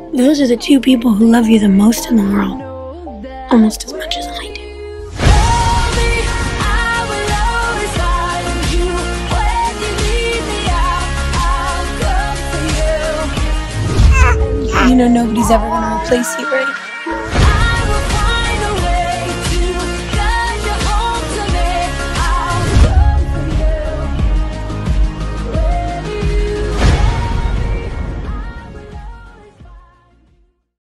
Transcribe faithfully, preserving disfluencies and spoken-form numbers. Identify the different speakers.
Speaker 1: Those are the two people who love you the most in the world. Almost as much as I do. You know nobody's ever gonna replace you, right?